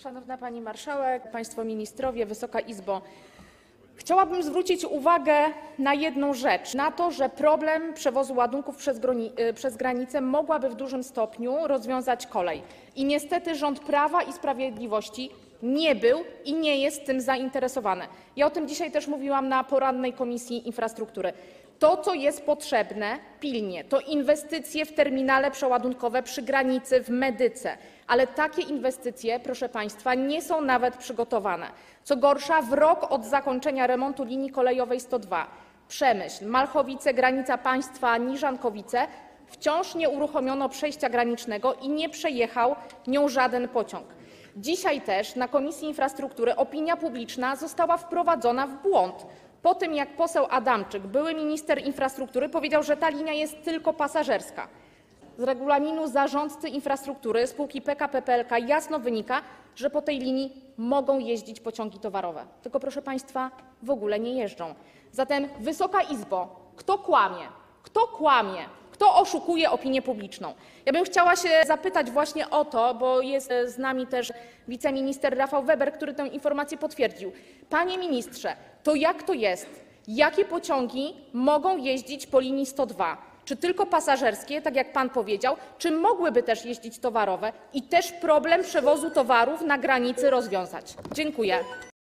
Szanowna Pani Marszałek, Państwo Ministrowie, Wysoka Izbo! Chciałabym zwrócić uwagę na jedną rzecz, na to, że problem przewozu ładunków przez granicę mogłaby w dużym stopniu rozwiązać kolej. I niestety rząd Prawa i Sprawiedliwości nie był i nie jest tym zainteresowany. Ja o tym dzisiaj też mówiłam na porannej Komisji Infrastruktury. To, co jest potrzebne pilnie, to inwestycje w terminale przeładunkowe przy granicy w Medyce, ale takie inwestycje, proszę Państwa, nie są nawet przygotowane. Co gorsza, w rok od zakończenia remontu linii kolejowej 102 Przemyśl, Malchowice, granica państwa Niżankowice wciąż nie uruchomiono przejścia granicznego i nie przejechał nią żaden pociąg. Dzisiaj też na Komisji Infrastruktury opinia publiczna została wprowadzona w błąd po tym, jak poseł Adamczyk, były minister infrastruktury, powiedział, że ta linia jest tylko pasażerska. Z regulaminu zarządcy infrastruktury spółki PKP PLK jasno wynika, że po tej linii mogą jeździć pociągi towarowe. Tylko, proszę Państwa, w ogóle nie jeżdżą. Zatem, Wysoka Izbo, kto kłamie? Kto kłamie? Kto oszukuje opinię publiczną? Ja bym chciała się zapytać właśnie o to, bo jest z nami też wiceminister Rafał Weber, który tę informację potwierdził. Panie ministrze, to jak to jest? Jakie pociągi mogą jeździć po linii 102? Czy tylko pasażerskie, tak jak pan powiedział, czy mogłyby też jeździć towarowe i też problem przewozu towarów na granicy rozwiązać? Dziękuję.